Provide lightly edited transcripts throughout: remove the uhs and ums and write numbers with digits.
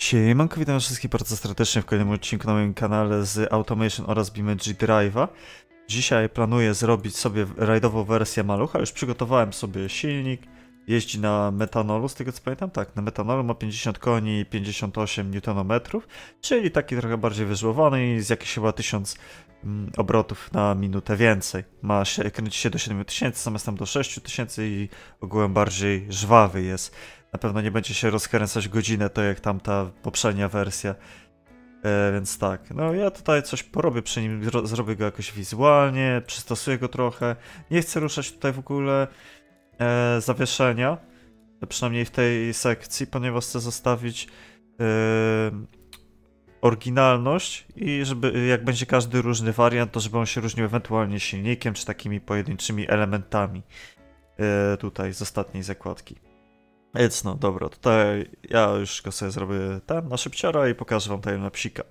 Siemanko, witam wszystkich bardzo serdecznie w kolejnym odcinku na moim kanale z Automation oraz BeamNG Drive'a. Dzisiaj planuję zrobić sobie rajdową wersję Malucha. Już przygotowałem sobie silnik. Jeździ na metanolu, z tego co pamiętam. Tak, na metanolu ma 50 koni i 58 Nm, czyli taki trochę bardziej wyżłowany i z jakichś chyba 1000 obrotów na minutę więcej. Kręci się do 7000, zamiast tam do 6000 i ogółem bardziej żwawy jest. Na pewno nie będzie się rozkręcać godzinę, to jak tamta poprzednia wersja. Więc tak, no ja tutaj coś porobię przy nim, zrobię go jakoś wizualnie, przystosuję go trochę. Nie chcę ruszać tutaj w ogóle zawieszenia, przynajmniej w tej sekcji, ponieważ chcę zostawić oryginalność i żeby jak będzie każdy różny wariant, to żeby on się różnił ewentualnie silnikiem, czy takimi pojedynczymi elementami tutaj z ostatniej zakładki. Więc no dobra, tutaj ja już go sobie zrobię na szybciora i pokażę wam tutaj na psika.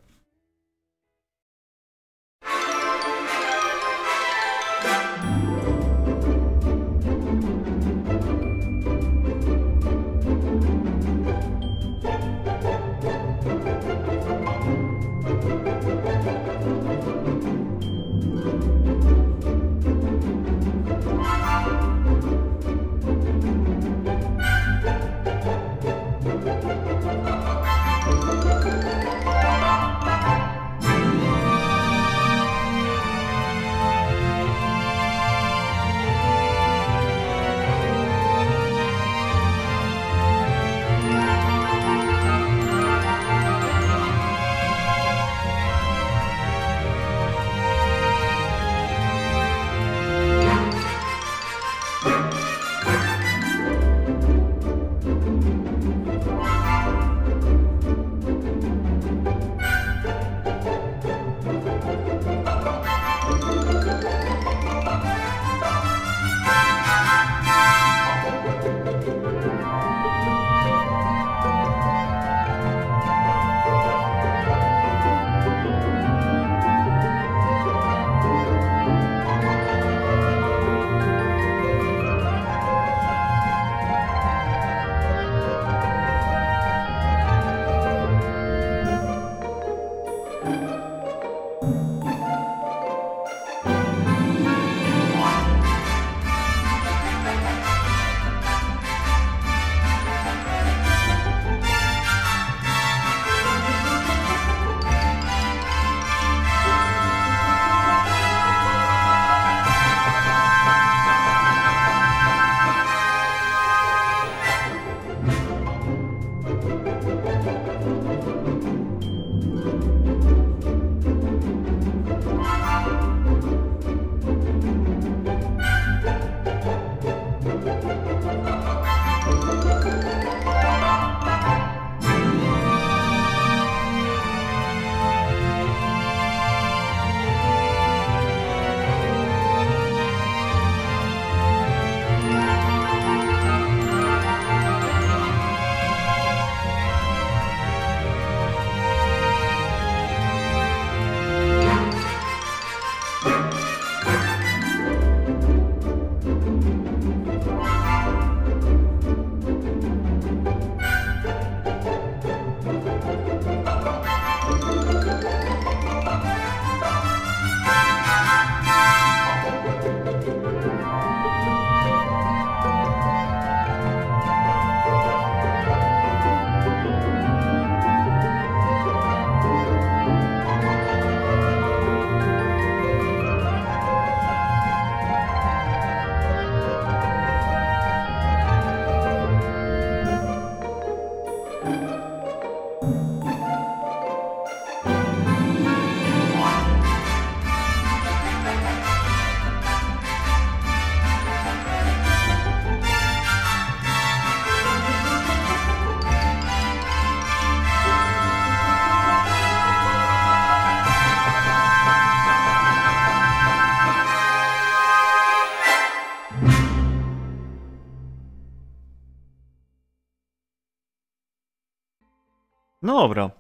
No dobra,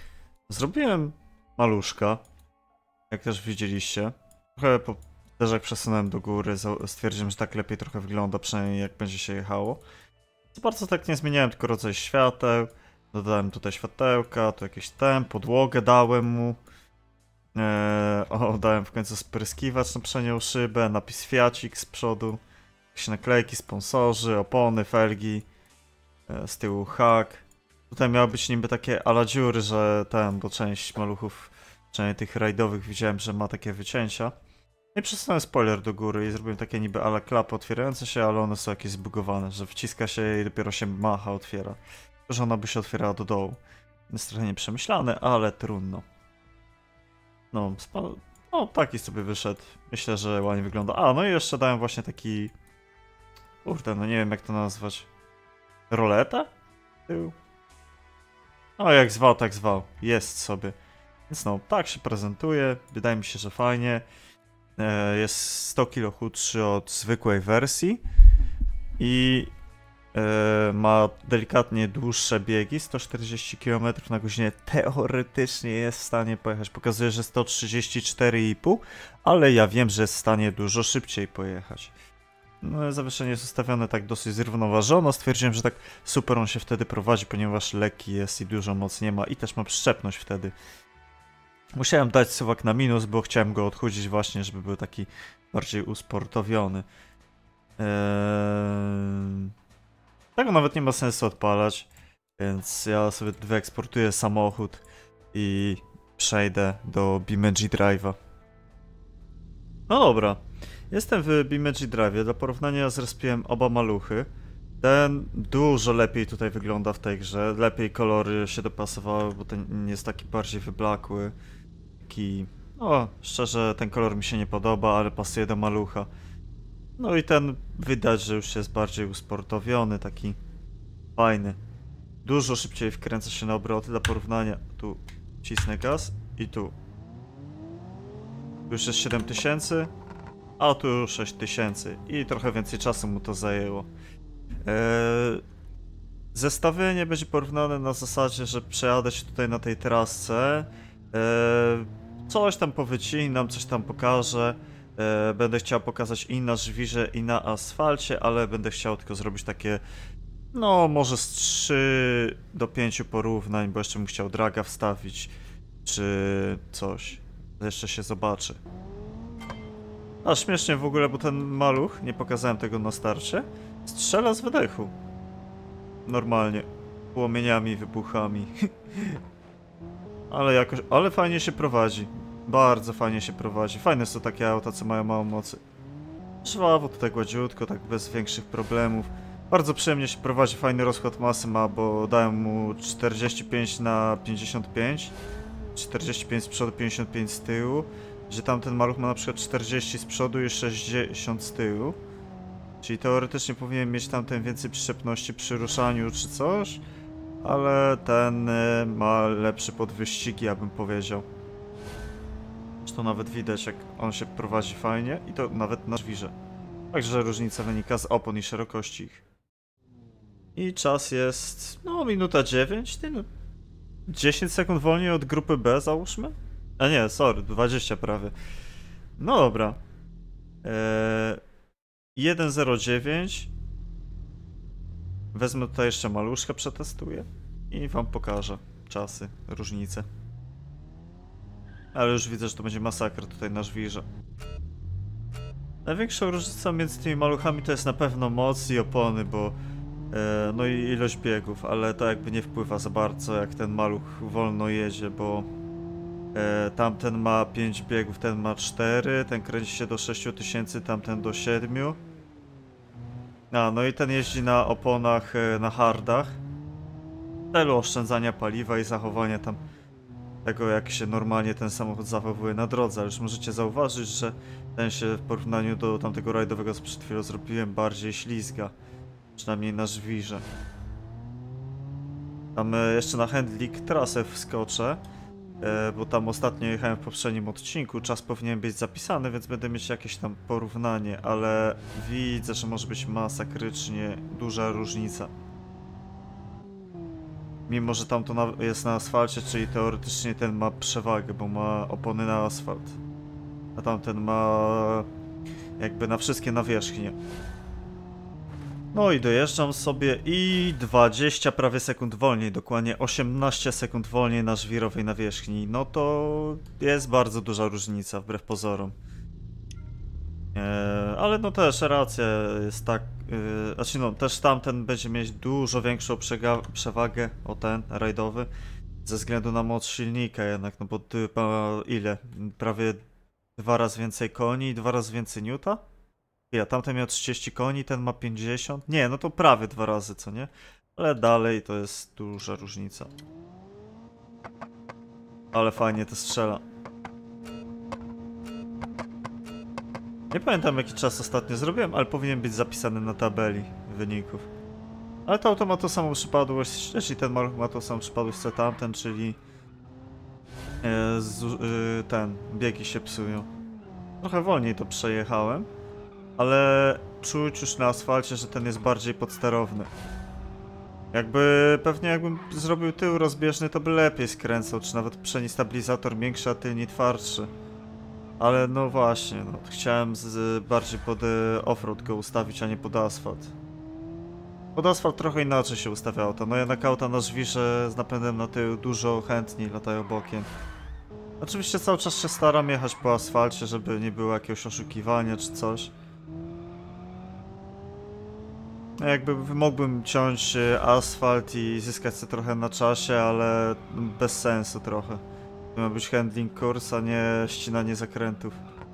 zrobiłem maluszka, jak też widzieliście. Trochę zderzak przesunąłem do góry, stwierdziłem, że tak lepiej trochę wygląda, przynajmniej jak będzie się jechało. Co bardzo tak nie zmieniałem, tylko rodzaj świateł. Dodałem tutaj światełka, tu jakieś podłogę dałem mu. Dałem w końcu spryskiwacz na przednią szybę, napis Fiacik z przodu. Jakieś naklejki, sponsorzy, opony, felgi. Z tyłu hak. Tutaj miało być niby takie ala dziury, że bo część maluchów, przynajmniej tych rajdowych widziałem, że ma takie wycięcia. I przesunąłem spoiler do góry i zrobiłem takie niby ala klapy otwierające się, ale one są jakieś zbugowane, że wciska się i dopiero się macha, otwiera. Że ona by się otwierała do dołu. Jest trochę nieprzemyślane, ale trudno. No, taki sobie wyszedł. Myślę, że ładnie wygląda. No i jeszcze dałem właśnie taki... Kurde, no nie wiem jak to nazwać. Roleta? Tył. Jak zwał, tak zwał. Jest sobie. Więc no, tak się prezentuje. Wydaje mi się, że fajnie. Jest 100 kg chudszy od zwykłej wersji. I ma delikatnie dłuższe biegi, 140 km na godzinę. Teoretycznie jest w stanie pojechać. Pokazuje, że 134,5, ale ja wiem, że jest w stanie dużo szybciej pojechać. No, zawieszenie jest ustawione tak dosyć zrównoważono. Stwierdziłem, że tak super on się wtedy prowadzi, ponieważ lekki jest i dużo mocy nie ma i też ma przyczepność wtedy. Musiałem dać suwak na minus, bo chciałem go odchudzić właśnie, żeby był taki bardziej usportowiony. Tego nawet nie ma sensu odpalać, więc ja sobie wyeksportuję samochód i przejdę do BeamNG Drive'a. No dobra, jestem w BeamNG Drive'ie. Dla porównania zrespiłem oba maluchy. Ten dużo lepiej tutaj wygląda w tej grze, lepiej kolory się dopasowały, bo ten jest taki bardziej wyblakły. Szczerze ten kolor mi się nie podoba, ale pasuje do malucha. No i ten widać, że już jest bardziej usportowiony, taki fajny. Dużo szybciej wkręca się na obroty. Dla porównania tu cisnę gaz i tu. Tu już jest 7000, a tu 6000 i trochę więcej czasu mu to zajęło. Zestawienie będzie porównane na zasadzie, że przejadę się tutaj na tej trasce. Coś tam powycinam, coś tam pokażę. Będę chciał pokazać i na żwirze, i na asfalcie, ale będę chciał tylko zrobić takie, no może z 3 do 5 porównań, bo jeszcze bym chciał draga wstawić, czy coś. Jeszcze się zobaczy. Śmiesznie w ogóle, bo ten maluch, nie pokazałem tego na starcie, strzela z wydechu. Normalnie. Płomieniami, wybuchami. Ale fajnie się prowadzi. Bardzo fajnie się prowadzi. Fajne są takie auta, co mają mało mocy. Żwawo tutaj gładziutko, tak bez większych problemów. Bardzo przyjemnie się prowadzi, fajny rozkład masy ma, bo dałem mu 45 na 55. 45 z przodu, 55 z tyłu. Gdzie tamten maluch ma na przykład 40 z przodu i 60 z tyłu. Czyli teoretycznie powinien mieć tamten więcej przyczepności przy ruszaniu czy coś. Ale ten ma lepszy podwyścigi, ja bym powiedział. To nawet widać, jak on się prowadzi fajnie i to nawet na żwirze. Także różnica wynika z opon i szerokości ich. I czas jest, no, minuta 9, 10 sekund wolniej od grupy B, załóżmy? A nie, sorry, 20 prawie. No dobra. 1.09. Wezmę tutaj jeszcze maluszkę, przetestuję i wam pokażę czasy, różnice. Ale już widzę, że to będzie masakra tutaj na żwirze. Największą różnicą między tymi maluchami to jest na pewno moc i opony, bo no i ilość biegów, ale to jakby nie wpływa za bardzo, jak ten maluch wolno jedzie, bo tamten ma 5 biegów, ten ma 4, ten kręci się do 6000, tamten do 7. No i ten jeździ na oponach na hardach w celu oszczędzania paliwa i zachowania tam tego, jak się normalnie ten samochód zachowuje na drodze. Ale już możecie zauważyć, że ten się w porównaniu do tamtego rajdowego, co przed chwilą zrobiłem, bardziej ślizga. Przynajmniej na żwirze. Tam jeszcze na handling trasę wskoczę, bo tam ostatnio jechałem w poprzednim odcinku. Czas powinien być zapisany, więc będę mieć jakieś tam porównanie, ale widzę, że może być masakrycznie duża różnica. Mimo, że tam to jest na asfalcie, czyli teoretycznie ten ma przewagę, bo ma opony na asfalt. A tamten ma jakby na wszystkie nawierzchnie. No i dojeżdżam sobie i 20 prawie sekund wolniej, dokładnie 18 sekund wolniej na żwirowej nawierzchni. No to jest bardzo duża różnica wbrew pozorom. Ale no też racja jest tak, znaczy no też tamten będzie mieć dużo większą przewagę o ten rajdowy ze względu na moc silnika jednak, no bo ma ile? Prawie 2 razy więcej koni i 2 razy więcej newta? Ja, tamten miał 30 koni, ten ma 50. Nie, no to prawie 2 razy, co nie? Ale dalej to jest duża różnica. Ale fajnie to strzela. Nie pamiętam jaki czas ostatnio zrobiłem, ale powinien być zapisany na tabeli wyników. Ale to auto ma tą samą przypadłość, czyli ten ma tą samą przypadłość co tamten, czyli ten, biegi się psują. Trochę wolniej to przejechałem, ale czuć już na asfalcie, że ten jest bardziej podsterowny. Pewnie jakbym zrobił tył rozbieżny, to by lepiej skręcał, czy nawet przedni stabilizator większy, a tylni twardszy. Ale no właśnie, no, chciałem bardziej pod offroad go ustawić, a nie pod asfalt. Pod asfalt trochę inaczej się ustawia auto, no jednak auta na żwirze z napędem na tył dużo chętniej latają bokiem. Oczywiście cały czas się staram jechać po asfalcie, żeby nie było jakiegoś oszukiwania czy coś. Mógłbym ciąć asfalt i zyskać sobie trochę na czasie, ale bez sensu trochę. To ma być handling course, a nie ścinanie zakrętów.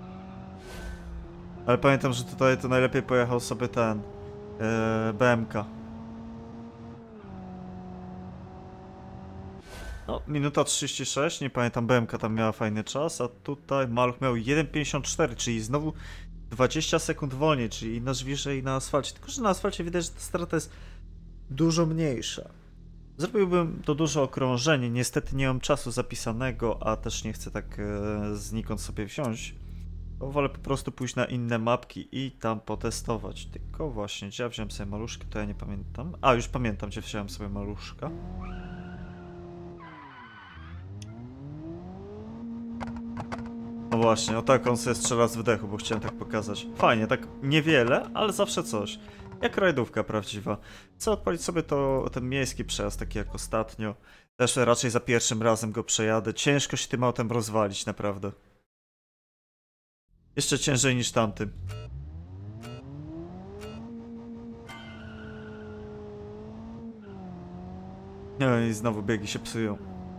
Ale pamiętam, że tutaj to najlepiej pojechał sobie ten BMK. No, minuta 36, nie pamiętam, BMK tam miała fajny czas, a tutaj Maluch miał 1,54, czyli znowu 20 sekund wolniej, czyli na żwirze i na asfalcie. Tylko że na asfalcie widać, że ta strata jest dużo mniejsza. Zrobiłbym to duże okrążenie, niestety nie mam czasu zapisanego, a też nie chcę tak znikąd sobie wziąć. To wolę po prostu pójść na inne mapki i tam potestować. Tylko właśnie, gdzie ja wziąłem sobie maluszkę, to ja nie pamiętam. A, już pamiętam, gdzie wziąłem sobie maluszka. No właśnie, o tak on sobie strzela z wydechu, bo chciałem tak pokazać. Fajnie, tak niewiele, ale zawsze coś. Jak rajdówka prawdziwa. Chcę odpalić sobie ten miejski przejazd, taki jak ostatnio. Też raczej za pierwszym razem go przejadę. Ciężko się tym autem rozwalić, naprawdę. Jeszcze ciężej niż tamtym. No i znowu biegi się psują.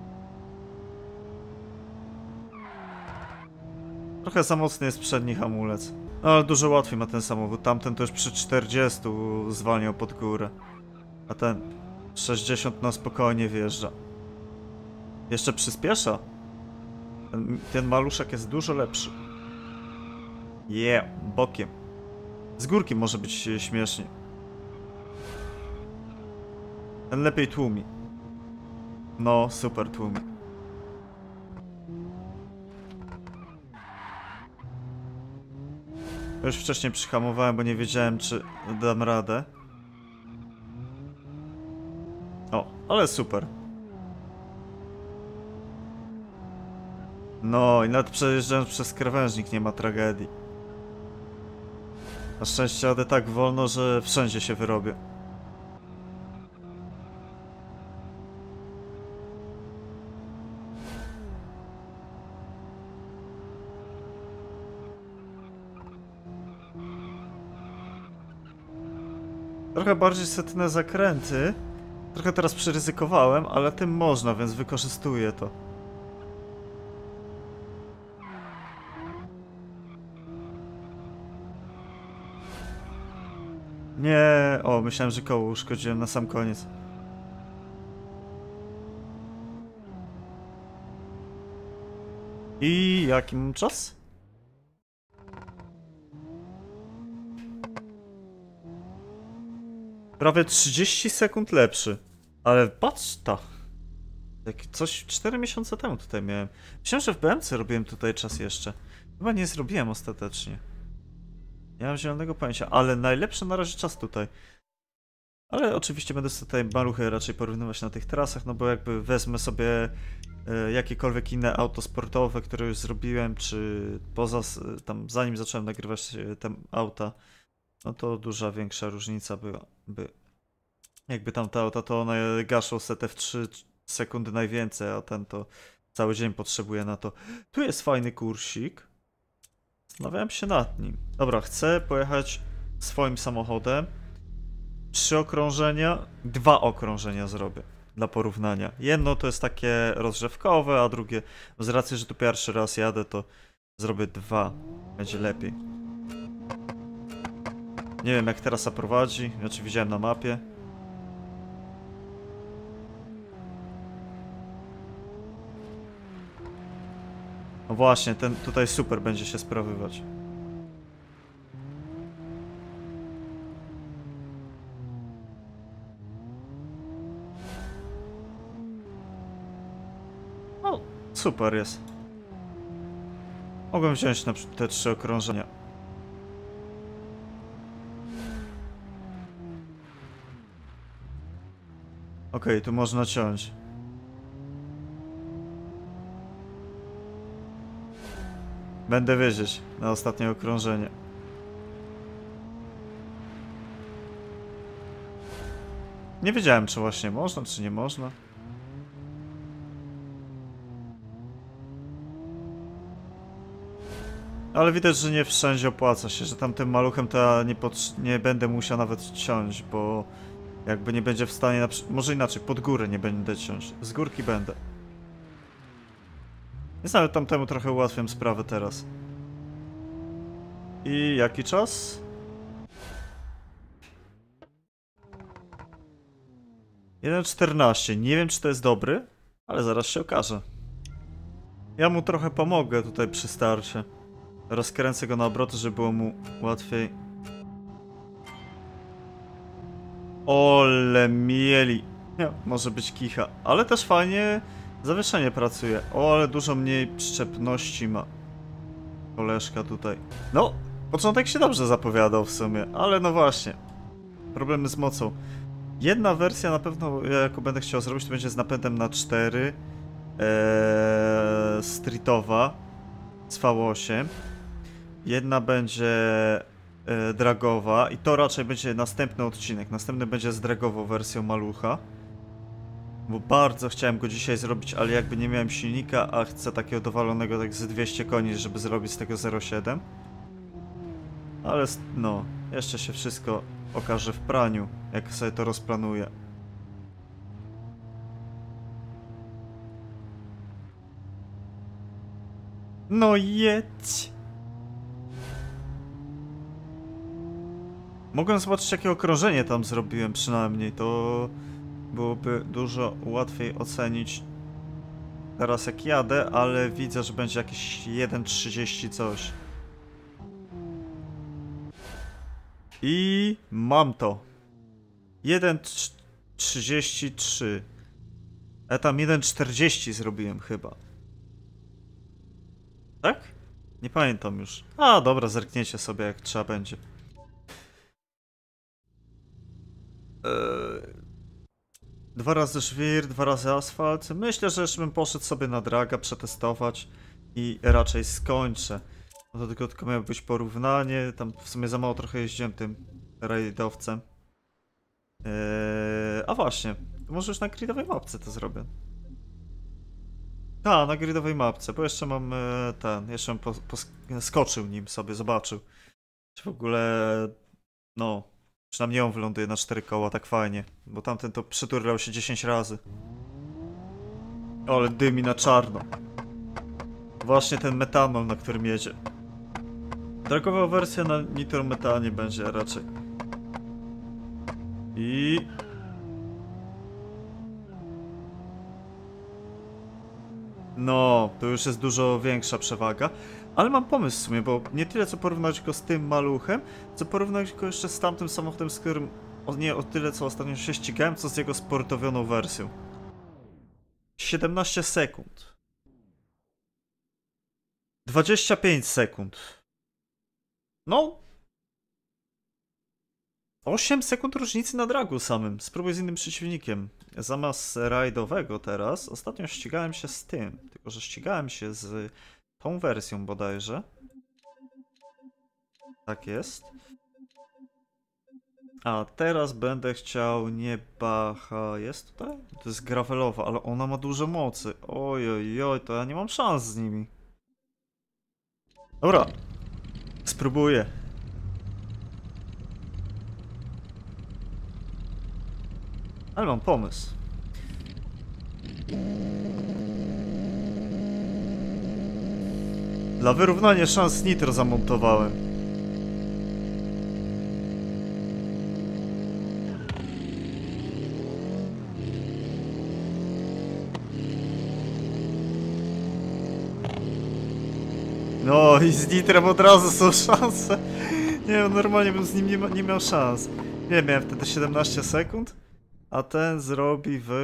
Trochę za mocny jest przedni hamulec. No ale dużo łatwiej ma ten samochód. Tamten to już przy 40 zwalniał pod górę. A ten 60 na spokojnie wjeżdża. Jeszcze przyspiesza. Ten maluszek jest dużo lepszy. Bokiem. Z górki może być śmiesznie. Ten lepiej tłumi. No, super tłumi. Już wcześniej przyhamowałem, bo nie wiedziałem, czy dam radę. O, ale super. No i nawet przejeżdżając przez krawężnik nie ma tragedii. Na szczęście jadę tak wolno, że wszędzie się wyrobię. Trochę bardziej setne zakręty. Trochę teraz przeryzykowałem, ale tym można, więc wykorzystuję to. Nie, o, myślałem, że koło uszkodziłem na sam koniec. I jaki mam czas? Prawie 30 sekund lepszy. Ale patrz ta. Jak coś 4 miesiące temu tutaj miałem. Myślałem, że w BMC robiłem tutaj czas jeszcze. Chyba nie zrobiłem ostatecznie. Nie mam zielonego pojęcia, ale najlepszy na razie czas tutaj. Ale oczywiście będę tutaj maluchy raczej porównywać na tych trasach, no bo jakby wezmę sobie jakiekolwiek inne auto sportowe, które już zrobiłem, czy poza, tam zanim zacząłem nagrywać te auta, no to duża większa różnica była. Jakby tamte auta to one gaszą setę w 3 sekundy najwięcej, a ten to cały dzień potrzebuje na to. Tu jest fajny kursik. Zastanawiałem się nad nim. Dobra, chcę pojechać swoim samochodem. 3 okrążenia, 2 okrążenia zrobię dla porównania. Jedno to jest takie rozgrzewkowe, a drugie, z racji, że tu pierwszy raz jadę, to zrobię 2. Będzie lepiej. Nie wiem, jak trasa prowadzi, znaczy widziałem na mapie. No właśnie, ten tutaj super będzie się sprawywać. No, super jest. Mogłem wziąć na przykład te 3 okrążenia. Okej, tu można ciąć. Będę wiedzieć na ostatnie okrążenie. Nie wiedziałem, czy właśnie można, czy nie można. Ale widać, że nie wszędzie opłaca się, że tamtym maluchem to ja nie będę musiał nawet ciąć, bo jakby nie będzie w stanie, może inaczej, pod górę nie będę ciąć, z górki będę. Więc nawet tamtemu trochę ułatwiam sprawę teraz. I jaki czas? 1:14. Nie wiem, czy to jest dobry, ale zaraz się okaże. Ja mu trochę pomogę tutaj przy starcie. Rozkręcę go na obroty, żeby było mu łatwiej. Ole mieli. Nie, może być kicha. Ale też fajnie zawieszenie pracuje. O, ale dużo mniej przyczepności ma koleżka tutaj. No, początek się dobrze zapowiadał w sumie, ale no właśnie. Problemy z mocą. Jedna wersja na pewno, jaką będę chciał zrobić, to będzie z napędem na 4. Streetowa z V8. Jedna będzie dragowa i to raczej będzie następny odcinek. Następny będzie z dragową wersją malucha. Bo bardzo chciałem go dzisiaj zrobić, ale jakby nie miałem silnika, a chcę takiego dowalonego tak z 200 koni, żeby zrobić z tego 0,7. Ale no, jeszcze się wszystko okaże w praniu, jak sobie to rozplanuję. No jedź! Mogłem zobaczyć, jakie okrążenie tam zrobiłem przynajmniej, to byłoby dużo łatwiej ocenić teraz jak jadę, ale widzę, że będzie jakieś 1:30 coś. I mam to. 1:33. Ja tam 1:40 zrobiłem chyba. Tak? Nie pamiętam już. A, dobra, zerkniecie sobie jak trzeba będzie. 2 razy żwir, 2 razy asfalt. Myślę, że jeszcze bym poszedł sobie na draga przetestować i raczej skończę. No to tylko miało być porównanie. Tam w sumie za mało trochę jeździłem tym rajdowcem. A właśnie, może już na gridowej mapce to zrobię. Tak, na gridowej mapce, bo jeszcze mam jeszcze bym skoczył nim sobie, zobaczył. Czy w ogóle, no, przynajmniej on wyląduje na 4 koła tak fajnie, bo tamten to przyturlał się 10 razy. O, ale dymi na czarno. Właśnie ten metanol, na którym jedzie. Dragowa wersja na nitrometanie będzie raczej. I... No, to już jest dużo większa przewaga. Ale mam pomysł w sumie, bo nie tyle co porównać go z tym maluchem, co porównać go jeszcze z tamtym samochodem, z którym... nie o tyle co ostatnio się ścigałem, co z jego sportowioną wersją. 17 sekund. 25 sekund. No. 8 sekund różnicy na dragu samym. Spróbuj z innym przeciwnikiem. Zamiast rajdowego teraz, ostatnio ścigałem się z tym. Tylko, że ścigałem się z tą wersją bodajże. Tak jest. A teraz będę chciał nie Bacha. Jest tutaj? To jest gravelowa, ale ona ma dużo mocy. Oj, oj, oj, to ja nie mam szans z nimi. Dobra. Spróbuję. Ale mam pomysł. Dla wyrównania szans nitro zamontowałem. No i z nitrem od razu są szanse. Nie wiem, normalnie bym z nim nie miał szans. Nie, miałem wtedy 17 sekund, a ten zrobi w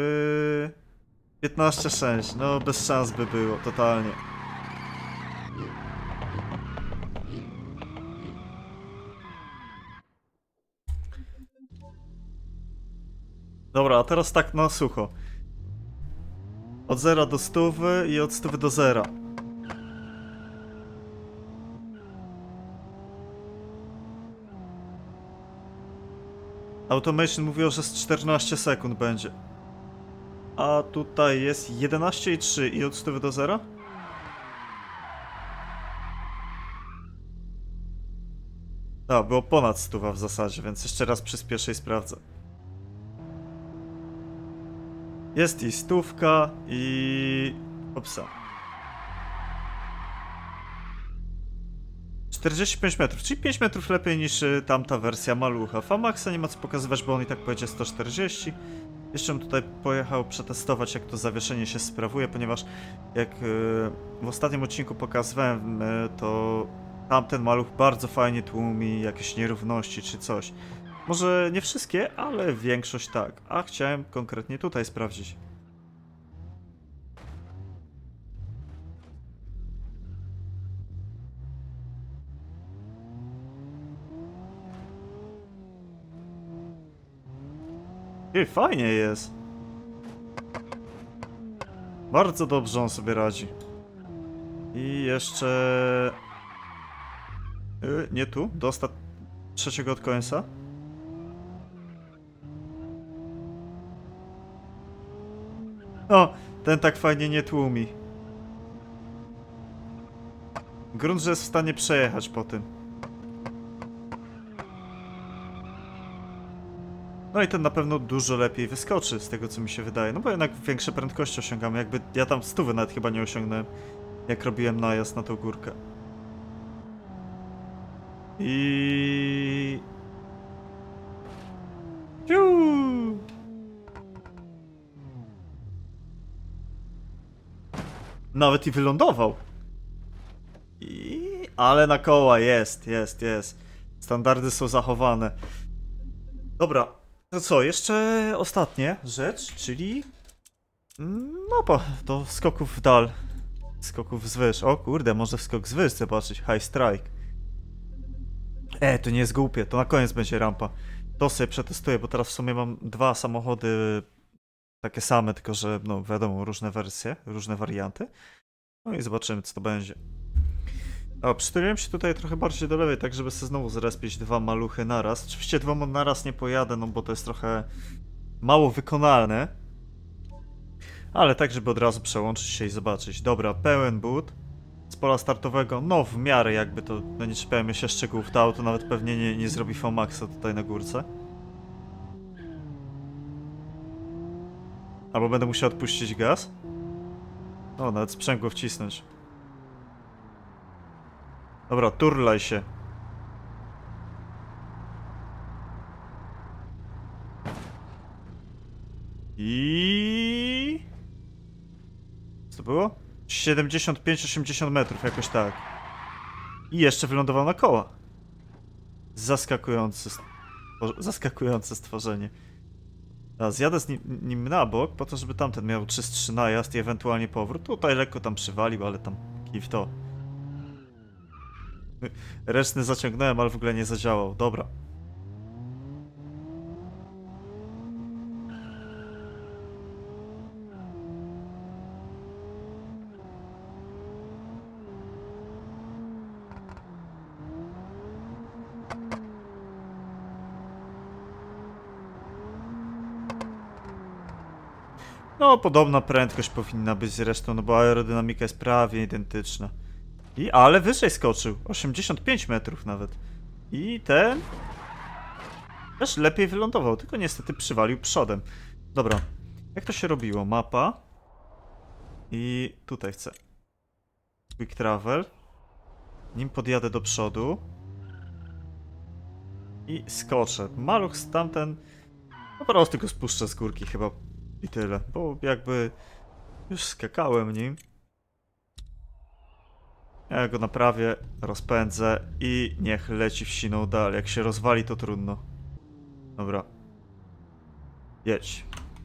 15,6. No bez szans by było, totalnie. Dobra, a teraz tak na sucho. Od 0 do 100 i od 100 do 0. Automation mówiło, że z 14 sekund będzie. A tutaj jest 11,3 i od 100 do 0? A, było ponad 100 w zasadzie, więc jeszcze raz przyspieszę i sprawdzę. Jest i 100 i... Opsa. 45 metrów, czyli 5 metrów lepiej niż tamta wersja malucha. Famaxa nie ma co pokazywać, bo on i tak pojedzie 140. Jeszcze bym tutaj pojechał przetestować, jak to zawieszenie się sprawuje, ponieważ jak w ostatnim odcinku pokazywałem, to tamten maluch bardzo fajnie tłumi jakieś nierówności czy coś. Może nie wszystkie, ale większość tak. A chciałem konkretnie tutaj sprawdzić. I fajnie jest. Bardzo dobrze on sobie radzi. I jeszcze... nie tu, do trzeciego od końca. O, ten tak fajnie nie tłumi. Grunt, że jest w stanie przejechać po tym. No i ten na pewno dużo lepiej wyskoczy, z tego co mi się wydaje. No bo jednak większe prędkości osiągamy. Jakby ja tam 100 nawet chyba nie osiągnąłem, jak robiłem najazd na tą górkę. I... Nawet i wylądował. Ale na koła jest. Standardy są zachowane. Dobra, to co, jeszcze ostatnia rzecz, czyli... No do skoków w dal. Skoków wzwyż. O kurde, może skok wzwyż zobaczyć. High strike. To nie jest głupie, to na koniec będzie rampa. To sobie przetestuję, bo teraz w sumie mam dwa samochody takie same, tylko że no wiadomo, różne wersje, różne warianty. No i zobaczymy, co to będzie. O, przytuliłem się tutaj trochę bardziej do lewej, tak żeby sobie znowu zrespić dwa maluchy naraz. Oczywiście dwoma naraz nie pojadę, no bo to jest trochę mało wykonalne. Ale tak, żeby od razu przełączyć się i zobaczyć. Dobra, pełen but. Z pola startowego, no w miarę jakby to, no nie czepiajmy się szczegółów, to auto nawet pewnie nie zrobi VMAXa tutaj na górce. Albo będę musiał odpuścić gaz. O, nawet sprzęgło wcisnąć. Dobra, turlaj się. I... Co to było? 75-80 metrów, jakoś tak. I jeszcze wylądował na koła. Zaskakujące stworzenie. A zjadę z nim na bok, po to, żeby tamten miał czystszy najazd i ewentualnie powrót. Tutaj lekko tam przywalił, ale tam kij w to. Ręczny zaciągnąłem, ale w ogóle nie zadziałał. Dobra. No, podobna prędkość powinna być zresztą, no bo aerodynamika jest prawie identyczna. Ale wyżej skoczył, 85 metrów nawet. I ten też lepiej wylądował, tylko niestety przywalił przodem. Dobra, jak to się robiło? Mapa. I tutaj chcę. Quick travel. Nim podjadę do przodu. I skoczę. Maluch tamten po prostu go spuszczę z górki chyba. I tyle, bo jakby już skakałem nim. Ja go naprawię, rozpędzę i niech leci w siną dal. Jak się rozwali, to trudno. Dobra. Jedź.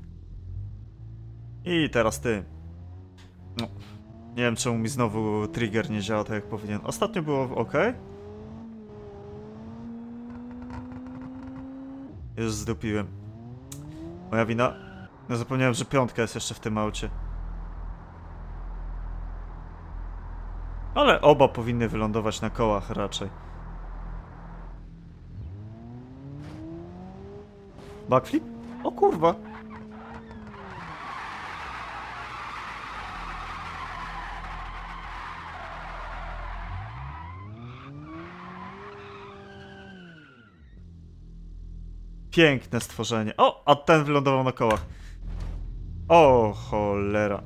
I teraz ty. No. Nie wiem, czemu mi znowu trigger nie działa tak jak powinien. Ostatnio było ok. Już zdupiłem. Moja wina. No zapomniałem, że piątka jest jeszcze w tym aucie. Ale oba powinny wylądować na kołach raczej. Backflip? O kurwa! Piękne stworzenie. O, a ten wylądował na kołach. O, cholera.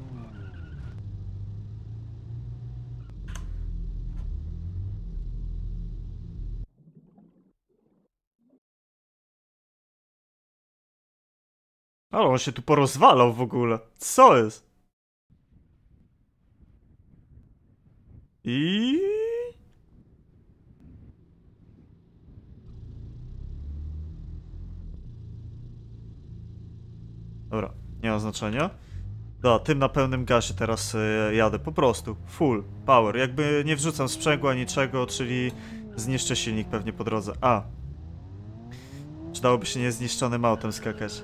Ale on się tu porozwalał w ogóle. Co jest? I... Dobra, nie ma znaczenia. Da, tym na pełnym gazie teraz jadę, po prostu. Full power, jakby nie wrzucam sprzęgła niczego, czyli zniszczę silnik pewnie po drodze. A. Przydałoby się niezniszczonym autem skakać.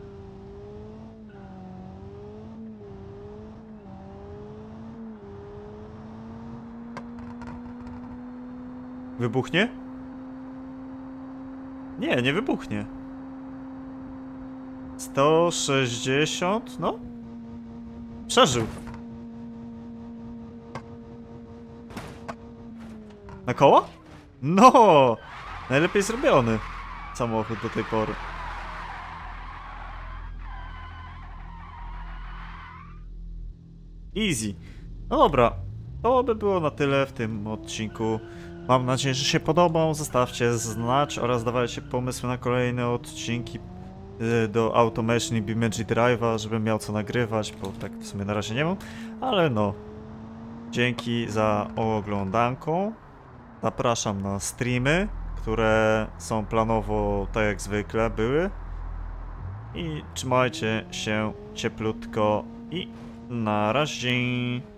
Wybuchnie? Nie, nie wybuchnie. 160, no? Przeżył. Na koła? No! Najlepiej zrobiony samochód do tej pory. Easy. No dobra, to by było na tyle w tym odcinku. Mam nadzieję, że się podobał. Zostawcie znać oraz dawajcie pomysły na kolejne odcinki do Automation i BeamNG Drive'a, żebym miał co nagrywać, bo tak w sumie na razie nie mam. Ale no, dzięki za oglądanko. Zapraszam na streamy, które są planowo tak jak zwykle były. I trzymajcie się cieplutko i na razie.